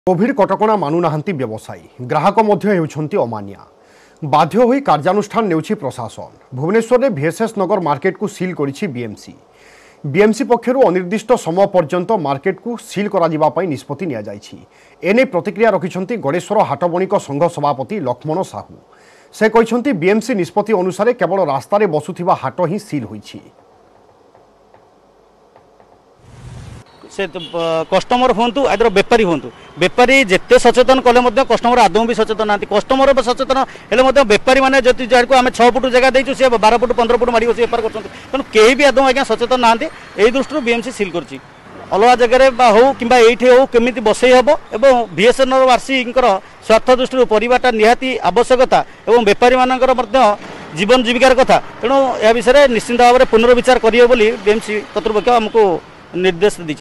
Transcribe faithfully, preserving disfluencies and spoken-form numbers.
Covid कटकणा मानुनाहांती व्यवसायी ग्राहक मध्य हेउछंती अमानिया बाध्य होई कार्यानुष्ठान नेउछि प्रशासन। भुवनेश्वर में भिएसएस नगर मार्केट को सील करिछि बीएमसी। बीएमसी पक्षरु अनिर्दिष्ट समय पर्यंत मार्केट को सील करा जिबा पई निष्पत्ति निया जाइछि। एने प्रतिक्रिया रखिछंती गणेश्वर हाटबणिक संघ सभापति लक्ष्मण साहू। से कहिछंती बीएमसी निष्पत्ति अनुसार केवल रास्तार बसुथिबा हाट ही सील होइछि। से कस्टमर हूँ आदर बेपारी हूँ बेपारी जिते सचेतन कले कस्टमर आदौ भी सचेतन ना कस्टमर सचेतन हेल्ले बेपारी मैंने जति जहाँ आम छः फुट जगह देचु सी बारह फुट पंद्रह फुट माड़ी बस बेपार कर तेणु कहीं भी आदौ आज्ञा सचेतन ना दृष्टि बीएमसी सील कर अलग जगह हो कि हो केमी बसई हम और भिएसएस नगरवासी स्वार्थ दृष्टि परिवारटा निहाती आवश्यकता और बेपारी मानकर जीवन जीविकार कथा तेणु यह विषय निश्चिंत भाव में पुनर्विचार करेंगे बीएमसी कर्तृपक्ष आमको निर्देश दी।